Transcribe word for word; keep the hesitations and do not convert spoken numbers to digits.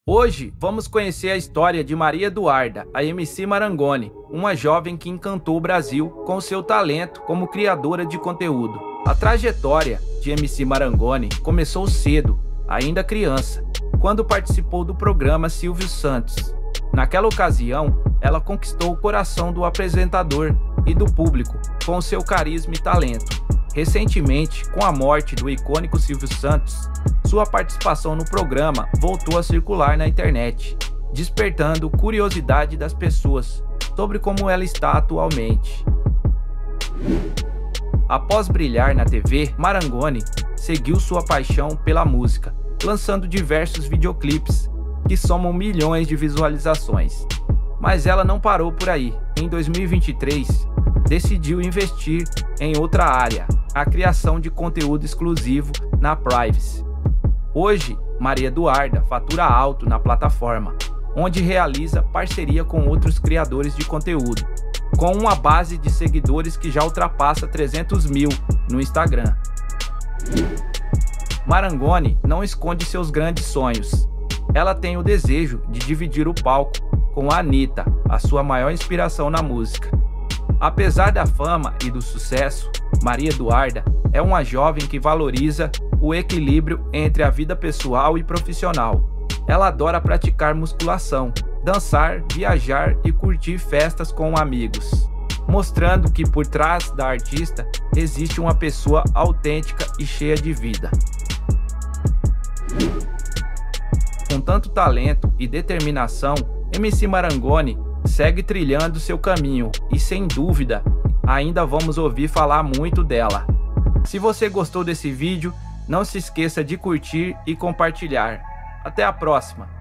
Hoje vamos conhecer a história de Maria Eduarda, a M C Marangoni, uma jovem que encantou o Brasil com seu talento como criadora de conteúdo. A trajetória de M C Marangoni começou cedo, ainda criança, quando participou do programa Silvio Santos. Naquela ocasião, ela conquistou o coração do apresentador e do público com seu carisma e talento. Recentemente, com a morte do icônico Silvio Santos, sua participação no programa voltou a circular na internet, despertando curiosidade das pessoas sobre como ela está atualmente. Após brilhar na T V, Marangoni seguiu sua paixão pela música, lançando diversos videoclipes que somam milhões de visualizações. Mas ela não parou por aí. Em dois mil e vinte e três, decidiu investir em outra área, a criação de conteúdo exclusivo na Privacy. Hoje, Maria Eduarda fatura alto na plataforma, onde realiza parceria com outros criadores de conteúdo, com uma base de seguidores que já ultrapassa trezentos mil no Instagram. Marangoni não esconde seus grandes sonhos. Ela tem o desejo de dividir o palco com a Anitta, a sua maior inspiração na música. Apesar da fama e do sucesso, Maria Eduarda é uma jovem que valoriza o equilíbrio entre a vida pessoal e profissional. Ela adora praticar musculação, dançar, viajar e curtir festas com amigos, mostrando que por trás da artista existe uma pessoa autêntica e cheia de vida. Com tanto talento e determinação, M C Marangoni segue trilhando seu caminho e, sem dúvida, ainda vamos ouvir falar muito dela. Se você gostou desse vídeo, não se esqueça de curtir e compartilhar. Até a próxima!